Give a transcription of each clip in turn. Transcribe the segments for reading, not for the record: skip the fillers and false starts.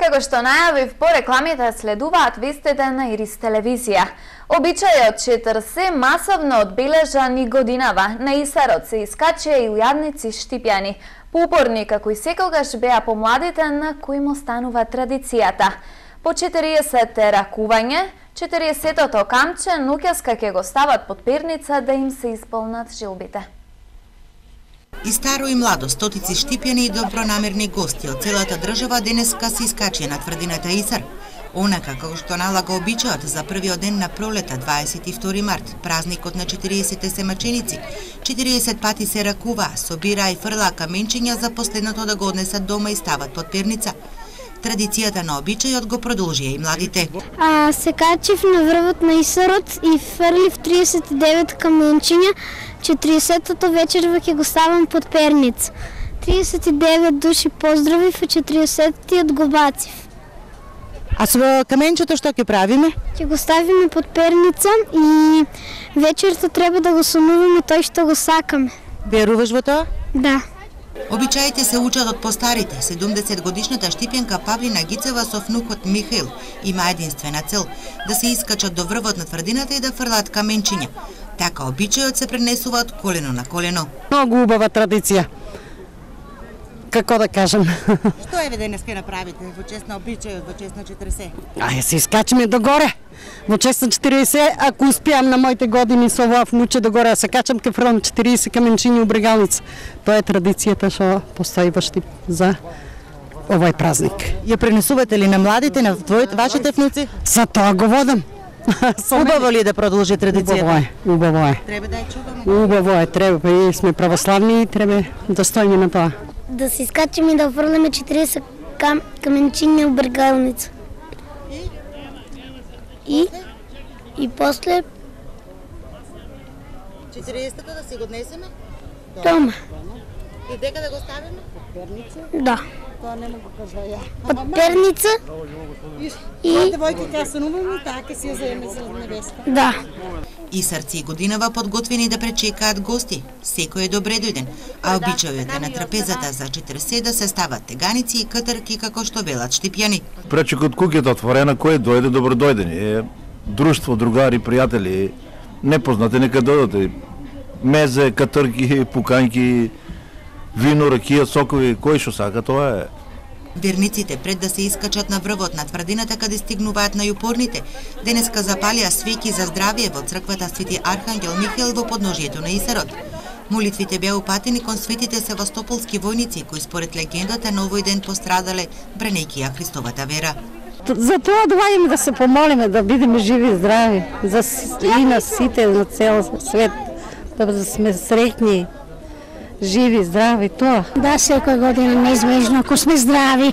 Како што најавив, по рекламите следуваат вестите на Ирис телевизија. Обичајот 40 масовно одбележан и годинава. На Исарот се искачија и ујадници штипјани. Поупорни како и секогаш беа помладите на кои му станува традицијата. По 40 ракување, 40-тото камче ноќаска ќе го стават под перница да им се исполнат желбите. И старо и младо, стотици штипјани и добронамерни гости од целата држава денеска се искачија на тврдината Исар. Онака како што налага обичајот за првиот ден на пролета, 22 март, празникот на 40 семаченици, 40 пати се ракува, собира и фрла каменчиња за последното да го однесат дома и стават под перница. Традицијата на обичајот го продолжија и младите. Се качив на врвот на Исарот и фрлив 39 каменчиња, 40-тото вечерва ќе го ставам под перница. 39 души поздравив, а 40-тиот го бацив. А со каменчето што ќе правиме? Ќе го ставиме под перница и вечерта треба да го сонуваме тој што го сакаме. Веруваш во тоа? Да. Обичаите се учат од постарите. 70-годишната штипјанка Павлина Гицева со внукот Михаил има единствена цел да се искачат до врвот на тврдината и да фрлат каменчиња. Така обичајот се пренесува од колено на колено. Многу убава традиција. Како да кажам? Што еве денес ќе направите во чест на обичајот, во чест на 40? Ајде се искачиме догоре. Во чест на 40, ако успеам на моите години со оваа внуче догоре, се качам ке фрлам 40 каменчиња у Брегалница. Тоа е традицијата што постои во Штип за овој празник. Ја пренесувате ли на младите, на вашите внуци? За тоа го водам. Убаво ли е да продолжи традицијата? Убаво е. Треба да ја чуваме. Убаво е, треба. И сме православни и треба достојни на тоа. Да се искачим и да фрламе 40 каменчиња у Брегалница. И после 40-то да си го однесеме? дома. И дека да го ставиме? Да. Тоа не го кажа ја. Под перница и Девојки ќе сонуваме, таа ќе си ја земе за невеста. да. Исарци и годинава подготвени да пречекаат гости. Секој е добре дојден, а обичајот е на трапезата за 40 да се стават теганици и катарки како што велат штипјани. Пречекот куќата отворена, кој дојде добро дојден. Друштво, другари, пријатели, непознати нека дојдат. Мезе, катарки, пукањки, вино, ракија, сокови, кој што сака, тоа е. Верниците пред да се искачат на врвот на тврдината каде стигнуваат на јупорните, денеска запалија свеќи за здравје во црквата Свети Архангел Михаил во подножието на Исарот. Молитвите беа упатени кон светите севастополски војници кои според легендата на овој ден пострадале бранејќи ја Христовата вера. За тоа доаѓаме да се помолиме да бидеме живи и здрави, за и на сите на цел свет, да сме среќни, живи, здрави, тоа. Да, секоја година неизбежно, ако сме здрави.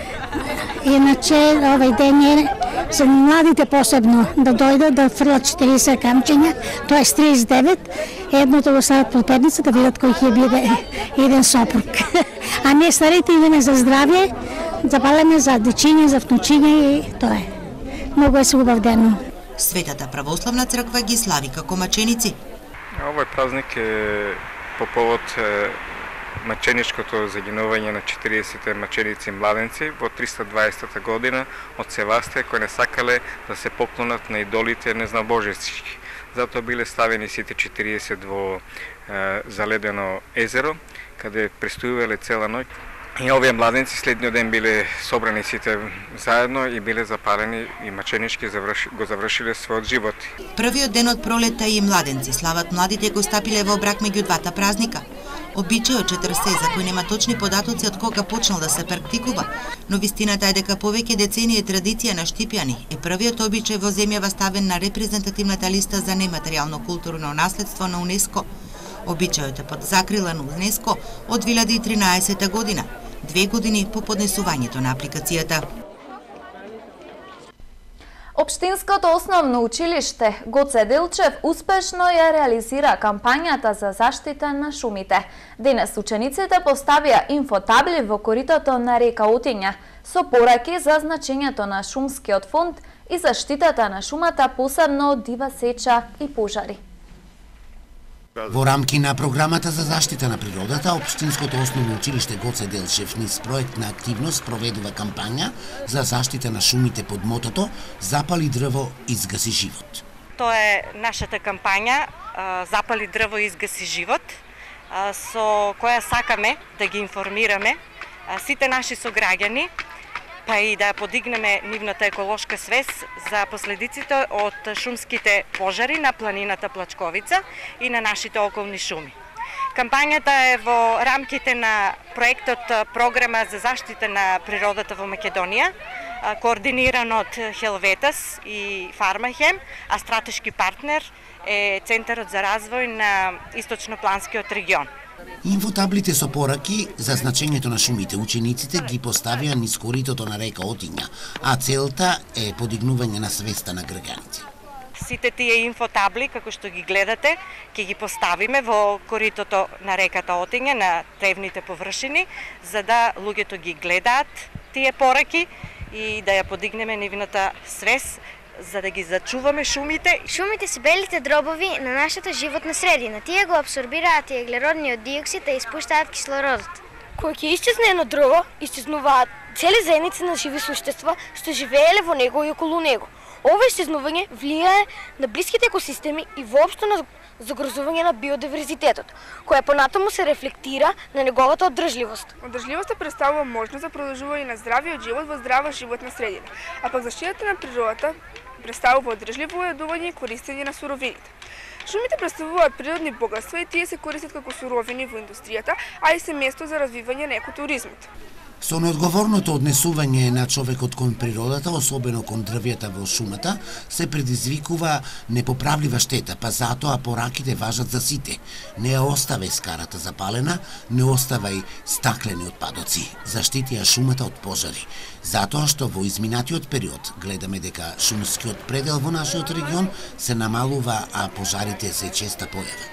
Иначе овој ден е за младите посебно да дојдат да фрлат 40 камчиња, тоа е 39, едното го стават под перница да видат кој ќе биде еден сопруг. А ние старите идеме за здравје, запалеме за дечиња, за внучиња и тоа е. Многу е убав ден. Светата православна црква ги слави како маченици. Овој празник е по повод маченичкото загинување на 40 маченици младенци во 320 година од Севастија кои не сакале да се поклонат на идолите незнабожески. Затоа биле ставени сите 40 во заледено езеро, каде престојувале цела ноќ. И овие младенци следниот ден биле собрани сите заедно и биле запалени и маченички го завршиле својот живот. Првиот ден од пролета и младенци слават младите кои стапиле во брак меѓу двата празника. Обичајот 40 за кој нема точни податоци од кога почнал да се практикува, но вистината е дека повеќе децении традиција на штипјани е првиот обичај во земјава ставен на репрезентативната листа за нематеријално културно наследство на УНЕСКО. Обичајот е под закрила на УНЕСКО од 2013 година, 2 години по поднесувањето на апликацијата. Општинското основно училиште Гоце Делчев успешно ја реализира кампањата за заштита на шумите. Денес учениците поставија инфотабли во коритото на река Отиња со пораки за значењето на шумскиот фонд и заштитата на шумата, посебно од дива сеча и пожари. Во рамки на програмата за заштита на природата, Општинското основно училиште Гоце Делчев низ проектна активност проведува кампања за заштита на шумите под мотото "Запали дрво, изгаси живот". Тоа е нашата кампања "Запали дрво, изгаси живот", со која сакаме да ги информираме сите наши сограѓани, па и да подигнеме нивната еколошка свест за последиците од шумските пожари на планината Плачковица и на нашите околни шуми. Кампањата е во рамките на проектот Програма за заштита на природата во Македонија, координиран од Хелветас и Фармахем, а стратешки партнер е Центарот за развој на Источнопланскиот регион. Инфотаблите со пораки за значењето на шумите учениците ги поставија низ коритото на река Отиња, а целта е подигнување на свеста на граѓаните. Сите тие инфотабли, како што ги гледате, ќе ги поставиме во коритото на реката Отиња, на тревните површини, за да луѓето ги гледаат тие пораки и да ја подигнеме нивната свест, за да ги зачуваме шумите. Шумите се белите дробови на нашата животна средина. Тие го абсорбираат и еглеродниот диоксид и испуштаат кислородот. Кога ќе исчезне едно дрво, исчезнуваат цели заедници на живи суштества што живееле во него и околу него. Ова исчезнување влијае на блиските екосистеми и воопшто на загрозување на биодиверзитетот, која понатаму се рефлектира на неговата одржливост. Одржливоста представува можност за продолжување на здравиот живот во здрава животна средина, а пак заштитата на природата представува одржливо уедување и користење на суровините. Шумите представуваат природни богатства и тие се користат како суровини во индустријата, а и се место за развивање на екотуризмот. Со неодговорното однесување на човекот кон природата, особено кон дрвјата во шумата, се предизвикува непоправлива штета, па затоа пораките важат за сите. Не ја оставај скарата запалена, не оставај стаклени отпадоци, заштити ја шумата од пожари. Затоа што во изминатиот период гледаме дека шумскиот предел во нашиот регион се намалува, а пожарите се честа појава.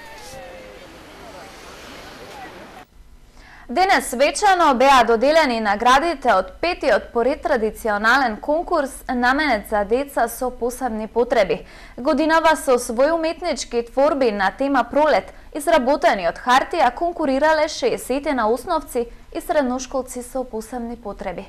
Денес свечано беа доделени наградите од петиот поред традиционален конкурс наменет за деца со посебни потреби. Годинава со своји уметнички творби на тема Пролет, изработени од хартија, конкурирале 60 наосновци и средношколци со посебни потреби.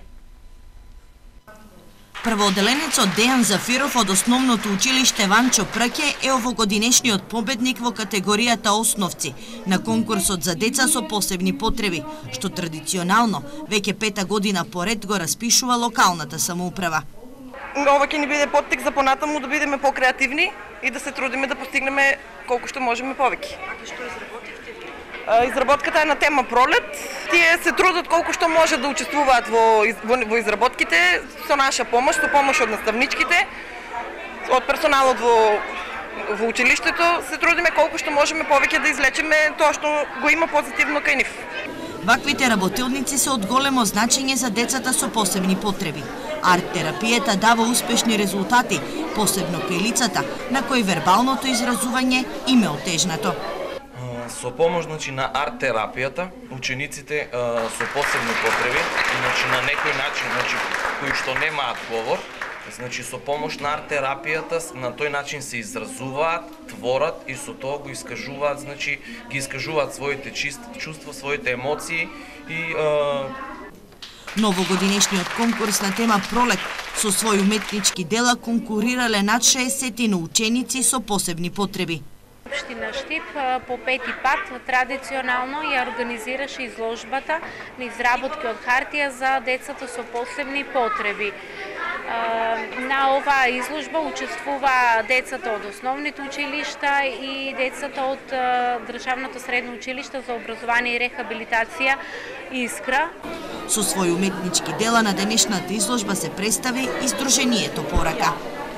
Прводеленецот Дејан Зафиров од основното училиште Ванчо Прке е овогодинешниот победник во категоријата Основци на конкурсот за деца со посебни потреби, што традиционално веќе 5-та година поред го распишува локалната самоуправа. Ова ќе ни биде поттик за понатаму да бидеме покреативни и да се трудиме да постигнеме колку што можеме повеќе. Што изработивте? Изработката е на тема Пролет. Тие се трудат колку што може да учествуваат во изработките со наша помош, со помош од наставничките, од персоналот во училиштето. Се трудиме колку што можеме повеќе да излечеме тоа што го има позитивно кај нив. Ваквите работилници се од големо значење за децата со посебни потреби. Арт-терапијата дава успешни резултати, посебно кај лицата на кои вербалното изразување им е отежнато. Со помош на арт-терапијата, учениците со посебни потреби, на некој начин, кои што немаат говор, со помош на арт-терапијата, на тој начин се изразуваат, творат и со тоа го искажуваат, ги искажуваат своите чувства, своите емоции и Новогодинешниот конкурс на тема Пролет со своји уметнички дела конкурирале над 60 ученици со посебни потреби. Општина Штип по пети пат традиционално ја организираше изложбата на изработки од хартија за децата со посебни потреби. На оваа изложба учествува децата од основните училишта и децата од Државното средно училиште за образование и рехабилитација Искра. Со своји уметнички дела на денешната изложба се представи и Сдруженијето Порака.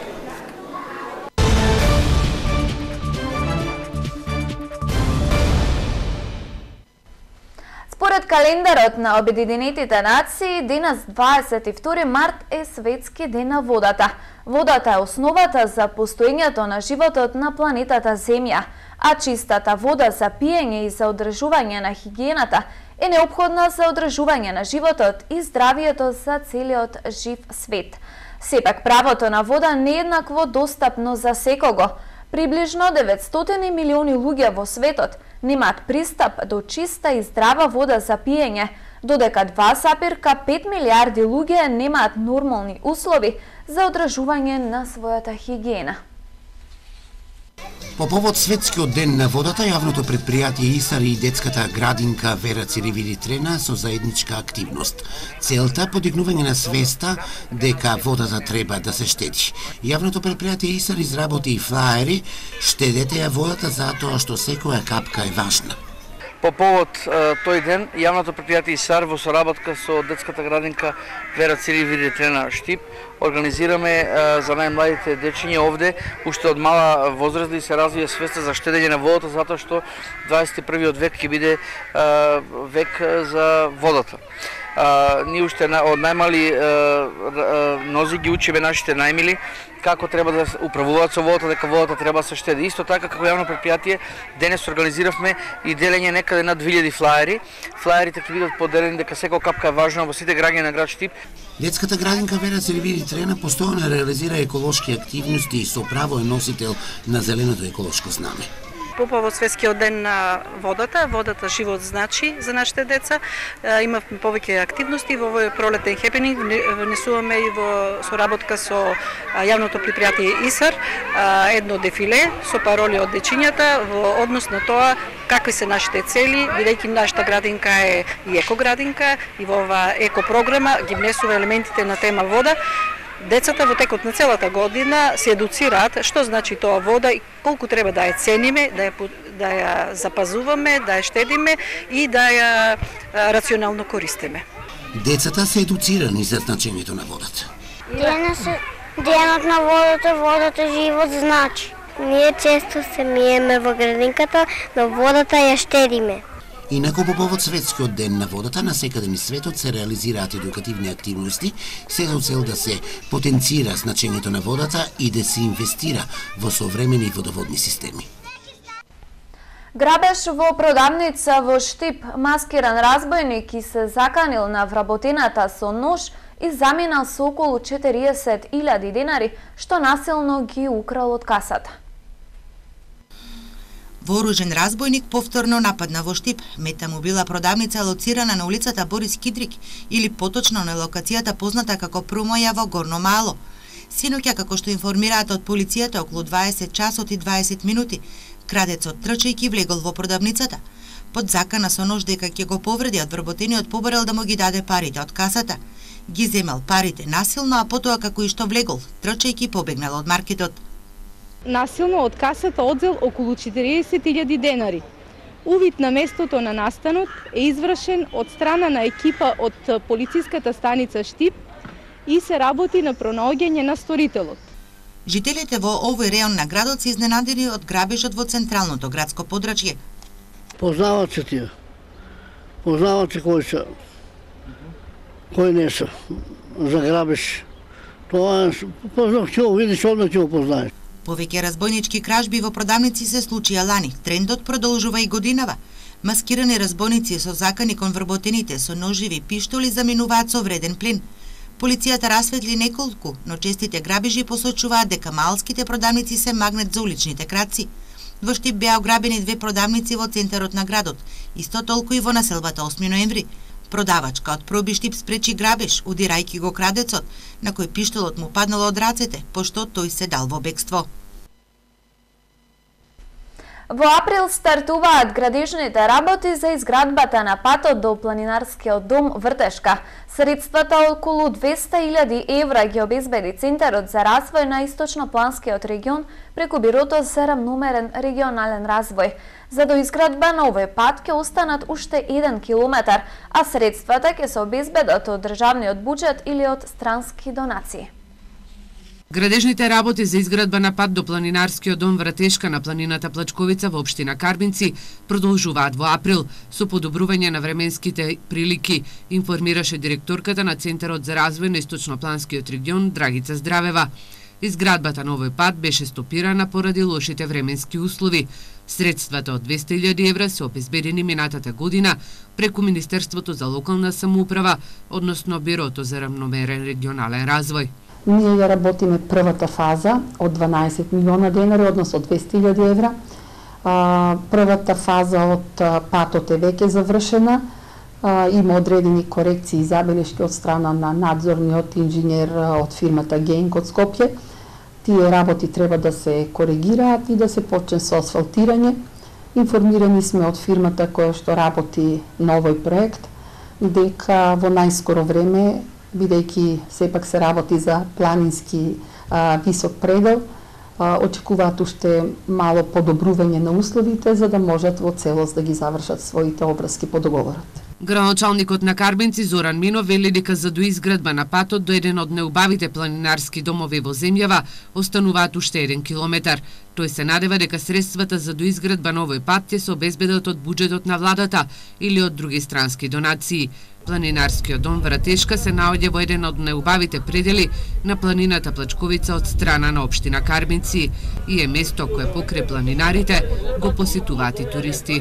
Според календарот на Обединетите нации, денес 22 март е Светски ден на водата. Водата е основата за постоењето на животот на планетата Земја, а чистата вода за пиење и за одржување на хигиената е неопходна за одржување на животот и здравието за целиот жив свет. Сепак правото на вода не е еднакво достапно за секого. Приближно 900 милиони луѓе во светот немаат пристап до чиста и здрава вода за пиење, додека 2,5 милиарди луѓе немаат нормални услови за одржување на својата хигиена. По повод Светскиот ден на водата, јавното предпријатие ИСАР и детската градинка Вера Циревири Трена со заедничка активност. Целта подигнување на свеста дека водата треба да се штеди. Јавното предпријатие ИСАР изработи и флаери "Штедете ја водата затоа што секоја капка е важна". По повод тој ден, јавното предпријатие ИСАР во соработка со детската градинка Вера Циревири Трена Штип организираме за најмладите дечиња овде уште од мала возраст да се развие свеста за штедење на водата, затоа што 21-виот век ќе биде век за водата. Ние уште од најмали нози ги учиме нашите најмили како треба да управуваат со водата, дека водата треба да се штеди. Исто така, како јавно предпријатие, денес организиравме и делење некаде над 2000 флаери. Флаерите ќе бидат поделени дека секоја капка е важна во сите граѓани на град Штип. Детската градинка Вера Циревири Трена постојано реализира еколошки активности и со право е носител на зеленото еколошко знаме. По повод Светскиот ден на водата, водата живот значи за нашите деца. Имавме повеќе активности во овој пролетен хепенинг, внесуваме и во соработка со јавното предпријатие ИСАР едно дефиле со пароли од дечињата во однос на тоа какви се нашите цели, бидејќи нашата градинка е и екоградинка и во оваа екопрограма ги внесува елементите на тема вода. Децата во текот на целата година се едуцираат што значи тоа вода и колку треба да ја цениме, да ја запазуваме, да ја штедиме и да ја рационално користиме. Децата се едуцирани за значењето на водата. Денот на водата живот значи. Ние често се миеме во градинката, но водата ја штедиме. Инаку по повод Светскиот ден на водата, насекаде низ светот се реализираат едукативни активности се за цел да се потенцира значењето на водата и да се инвестира во современи водоводни системи. Грабеж во продавница во Штип, маскиран разбойник и се заканил на вработената со нож и заминал со околу 40.000 денари, што насилно ги украл од касата. Вооружен разбойник повторно нападна во Штип. Мета му била продавница лоцирана на улицата Борис Кидрик или поточно на локацијата позната како Промоја во Горно Мало. Синоќа, како што информираат од полицијата, околу 20 часот и 20 минути, крадецот трчајќи влегол во продавницата. Под закана со нож дека ќе го повреди, од вработениот побарал да му ги даде парите од касата. Ги земал парите насилно, а потоа како и што влегол, трчајќи побегнал од маркетот. Насилно од касата одзел околу 40.000 денари. Увид на местото на настанот е извршен од страна на екипа од полициската станица Штип и се работи на пронаоѓање на сторителот. Жителите во овој реон на градот се изненадени од грабежот во централното градско подрачје. Познават се тие. Познават се кој не се за грабеж. Тоа познав, ќе го видиш, одма ќе го познаеш. Повеќе разбойнички кражби во продавници се случија лани. Трендот продолжува и годинава. Маскирани разбойници со закани кон вработените со ноживи пиштоли заминуваат со вреден плин. Полицијата расветли неколку, но честите грабежи посочуваат дека малските продавници се магнет за уличните крадци. Во Штип беа ограбени 2 продавници во центарот на градот, исто толку и во населбата 8 ноември. Продавачка од Проби Штип спречи грабеж, удирајќи го крадецот, на кој пиштолот му паднал од рацете, пошто тој се дал во бегство. Во април стартуваат градежните работи за изградбата на патот до планинарскиот дом Вртешка. Средствата околу 200.000 евра ги обезбеди Центарот за развој на Источнопланскиот регион преку Бирото за рамномерен регионален развој. За доизградба на овој пат ќе останат уште 1 километар, а средствата ќе се обезбедат од државниот буџет или од странски донации. Градежните работи за изградба на пат до планинарскиот дом Вратешка на планината Плачковица во општина Карбинци продолжуваат во април со подобрување на временските прилики, информираше директорката на Центарот за развој на Источнопланскиот регион Драгица Здравева. Изградбата на овој пат беше стопирана поради лошите временски услови. Средствата од 200.000 евра се обезбедени минатата година преку Министерството за локална самоуправа, односно Бирото за рамномерен регионален развој. Ние ја работиме првата фаза од 12 милиона денари, односно 200.000 евра. Првата фаза од патот е веќе завршена. Има одредени корекции и забелешки од страна на надзорниот инженер од фирмата Генк од Скопје. Тие работи треба да се коригираат и да се почне со асфалтирање. Информирани сме од фирмата која што работи на овој проект, дека во најскоро време, бидејќи сепак се работи за планински висок предел, очекуваат уште мало подобрување на условите за да можат во целост да ги завршат своите обврски по договорот. Градоначалникот на Карбинци Зоран Минов вели дека за доизградба на патот до еден од неубавите планинарски домови во земјава остануваат уште 1 километар. Тој се надева дека средствата за доизградба на овој пат ќе се обезбедат од буџетот на владата или од други странски донации. Планинарскиот дом Вратешка се наоѓа во еден од неубавите предели на планината Плачковица од страна на општина Карбинци и е место кое покрај планинарите го посетуваат и туристи.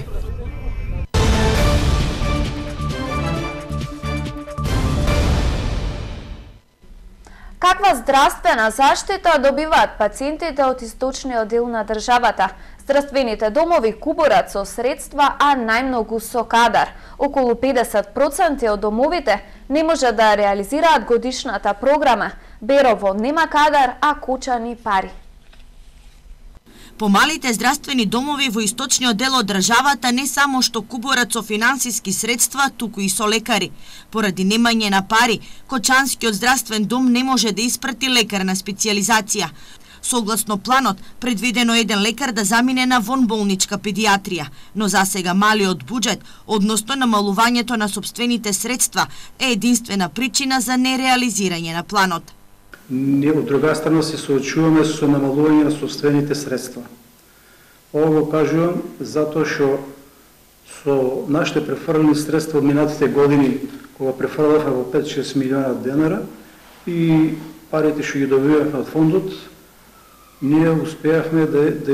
Каква здравствена заштита добиваат пациентите од источниот дел на државата? Здравствените домови кубурат со средства, а најмногу со кадар. Околу 50% од домовите не може да реализираат годишната програма. Берово нема кадар, а кучани пари. Помалите здравствени домови во источниот дел од државата не само што кубурат со финансиски средства, туку и со лекари. Поради немање на пари, Кочанскиот здравствен дом не може да испрати лекар на специјализација. Согласно планот, предвидено еден лекар да замине на вонболничка педиатрија, но засега малиот буџет, односно намалувањето на сопствените средства, е единствена причина за нереализирање на планот. Ние од друга страна се соочуваме со намалување на собствените средства. Ово го кажувам затоа што со нашите префрлени средства од минатите години, кога префрлавме во 5-6 милиона денара и парите што ги добивавме од фондот, ние успеавме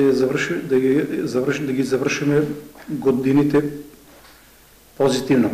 да ги завршиме годините позитивно.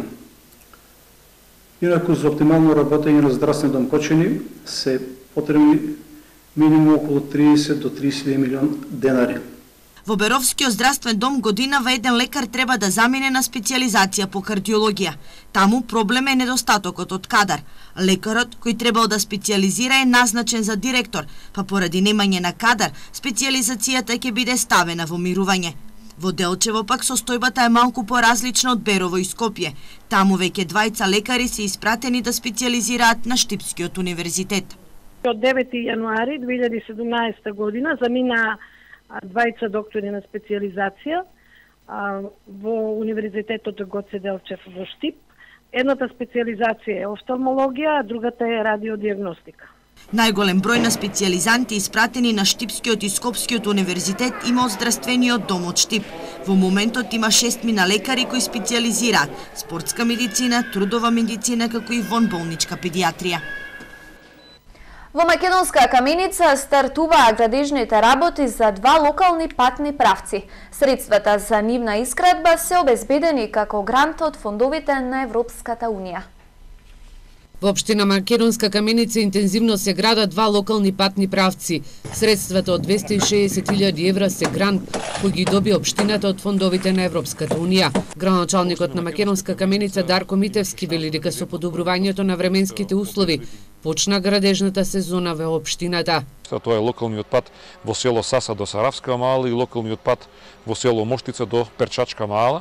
Инаку за оптимално работење на здравствен дом Кочани се потребни минимум околу 30 до 30 милион денари. Во Беровскиот здравствен дом годинава еден лекар треба да замине на специјализација по кардиологија. Таму проблем е недостатокот од кадар. Лекарот кој требал да специјализира е назначен за директор, па поради немање на кадар, специјализацијата ќе биде ставена во мирување. Во Делчево пак состојбата е малку поразлична од Берово и Скопје. Таму веќе двајца лекари се испратени да специјализираат на Штипскиот универзитет. Од 9 јануари 2017 година замина двајца доктори на специјализација во Универзитетот Гоце Делчев во Штип. Едната специјализација е офталмологија, а другата е радиодиагностика. Најголем број на специјализанти испратени на Штипскиот и Скопскиот универзитет има од здравствениот дом од Штип. Во моментот има 6 мина лекари кои специјализираат спортска медицина, трудова медицина, како и вонболничка педиатрија. Во Македонска Каменица стартуваа градежните работи за 2 локални патни правци. Средствата за нивна изградба се обезбедени како грант од фондовите на Европската Унија. Во општина Македонска Каменица интензивно се градат 2 локални патни правци. Средствата од 260.000 евра се грант кој ги доби општината од фондовите на Европската Унија. Градоначалникот на Македонска Каменица Дарко Митевски вели дека со подобрувањето на временските услови почна градежната сезона во општината. Тоа е локалниот пат во село Саса до Саравска маала и локалниот пат во село Моштица до Перчачка маала.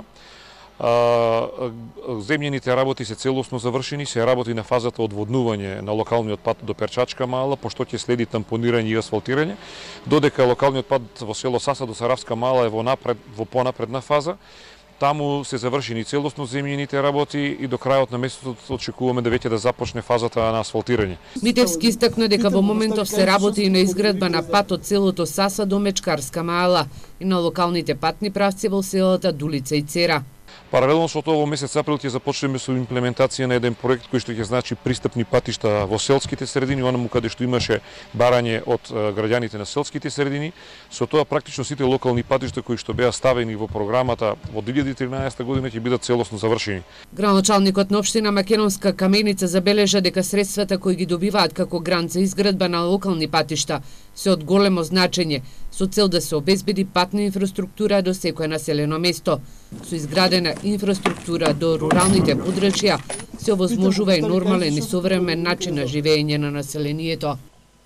Земјените работи се целосно завршени, се работи на фазата одводнување на локалниот пат до Перчачка маала, пошто ќе следи тампонирање и асфалтирање, додека локалниот пат во село Саса до Саравска маала е во понапредна фаза. Таму се завршени целосно земјените работи и до крајот на месецот очекуваме да веќе да започне фазата на асфалтирање. Митевски истакна дека во моментов се работи и на изградба на пат од селото Саса до Мечкарска маала и на локалните патни правци во селата Дулица и Цера. Паралелно со тоа во месец април ќе започнеме со имплементација на еден проект кој што ќе значи пристапни патишта во селските средини, онаму каде што имаше барање од граѓаните на селските средини. Со тоа практично сите локални патишта кои што беа ставени во програмата во 2013 година ќе бидат целосно завршени. Градоначалникот на општина Македонска Каменица забележа дека средствата кои ги добиваат како грант за изградба на локални патишта се од големо значење, со цел да се обезбеди патна инфраструктура до секое населено место. Со изградена инфраструктура до руралните подрачја се овозможува и нормален и современ начин на живење на населението.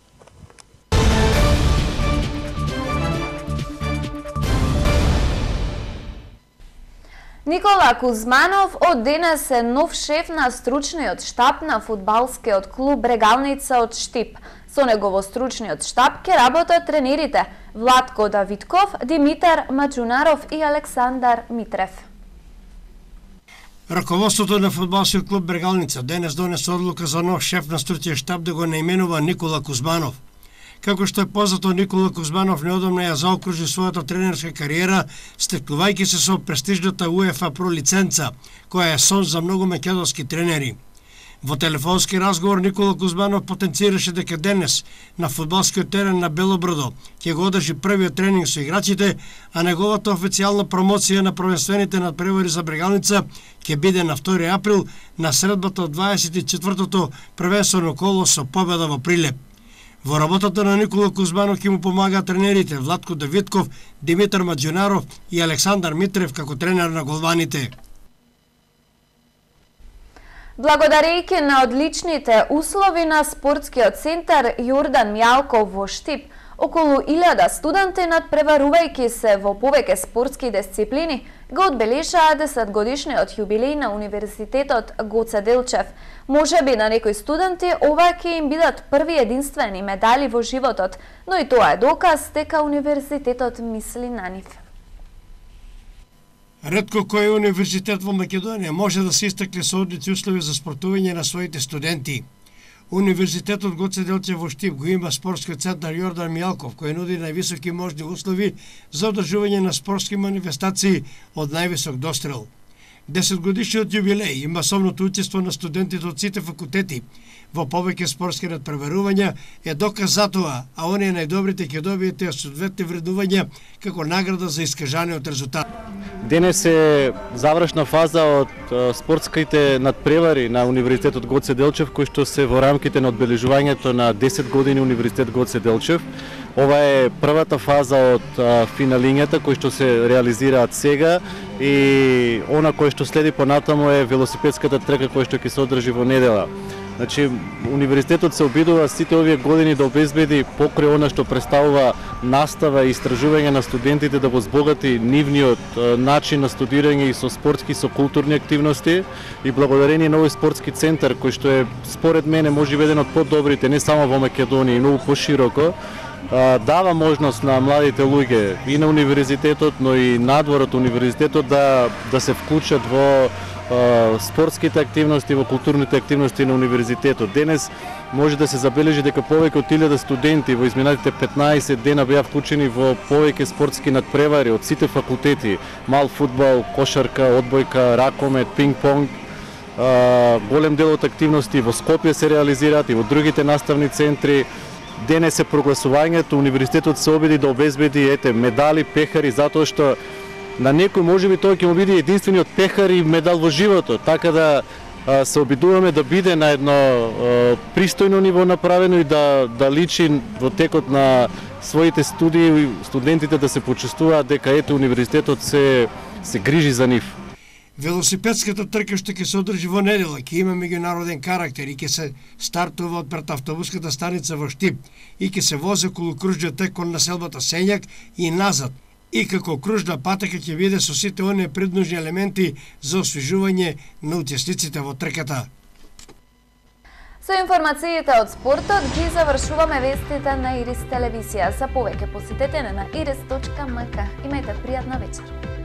Никола Кузманов од денес е нов шеф на стручниот штаб на фудбалскиот клуб Брегалница од Штип. Со него во стручниот штаб ќе работат тренерите Владко Давидков, Димитар Маджунаров и Александар Митрев. Раководството на фудбалскиот клуб Брегалница денес донесе одлука за нов шеф на стручниот штаб да го наименува Никола Кузманов. Како што е познато, Никола Кузманов неодамна ја заокружи својата тренерска кариера, стекнувајќи се со престижната УЕФА Про лиценца, која е сон за многу македонски тренери. Во телефонски разговор Никола Кузманов потенцираше дека денес на фудбалскиот терен на Белобрадо ќе го одржи првиот тренинг со играчите, а неговата официјална промоција на првенствените надпревари за Брегалница ќе биде на 2 април на средбата од 24-тото првенствено коло со победа во Прилеп. Во работата на Никола Кузманов ќе му помагаат тренерите Владко Давидков, Димитар Маджунаров и Александар Митрев како тренер на голманите. Благодарејќи на одличните услови на спортскиот центар Јордан Мјалков во Штип, околу 1000 студенти надпреварувајќи се во повеќе спортски дисциплини, го одбележаа 10-годишниот јубилеј на Универзитетот Гоце Делчев. Можеби на некои студенти ова ќе им бидат први единствени медали во животот, но и тоа е доказ дека универзитетот мисли на нив. Ретко кој универзитет во Македонија може да се истакне со одлични услови за спортување на своите студенти. Универзитетот Гоце Делчев во Штип го има спортскиот центар Јордан Мјалков, кој нуди највисоки можни услови за одржување на спортски манифестации од највисок дострел. 10-годишниот јубилеј и масовното учество на студентите од сите факултети во повеќе спортски надпреварувања е доказ за тоа, а оние најдобрите ќе добиете соодветни вреднувања како награда за искажаниот резултат. Денес е завршна фаза од спортските надпревари на Универзитетот Гоце Делчев, кои што се во рамките на одбележувањето на 10 години Универзитет Гоце Делчев. Ова е првата фаза од финалињата кои што се реализираат сега и она кој што следи понатаму е велосипедската трка која што ќе се одржи во недела. Значи, универзитетот се обидува сите овие години да обезбеди покрај она што представува настава и истражување на студентите да го збогати нивниот начин на студирање и со спортски и со културни активности и благодарение на овој спортски центар кој што е според мене можеби еден од подобрите не само во Македонија и многу пошироко, дава можност на младите луѓе и на универзитетот, но и надвор од универзитетот да се вклучат во спортските активности, во културните активности на универзитетот. Денес може да се забележи дека повеќе од 1000 студенти во изминатите 15 дена беа вклучени во повеќе спортски надпревари од сите факултети: мал фудбал, кошарка, одбојка, ракомет, пинг-понг. Голем дел од активности во Скопје се реализираат и во другите наставни центри. Денес е прогласувањето, универзитетот се обиди да обезбеди медали, пехари, затоа што на некој можеби тоа ќе му биде единствениот пехар и медал во животот, така да се обидуваме да биде на едно пристојно ниво направено и да личи во текот на своите студии студентите да се почувствуваат дека универзитетот се грижи за нив. Велосипедската трка што ќе се одржи во недела ќе има меѓународен карактер и ќе се стартува од пред автобуската станица во Штип и ќе се вози околу кружниот тек кон населбата Сењак и назад. И како кружна патека ќе биде со сите оние приднужни елементи за освежување на учесниците во трката. Со информациите од спортот ги завршуваме вестите на Ирис телевизија. За повеќе посетете на iris.mk. Имајте пријатна вечер.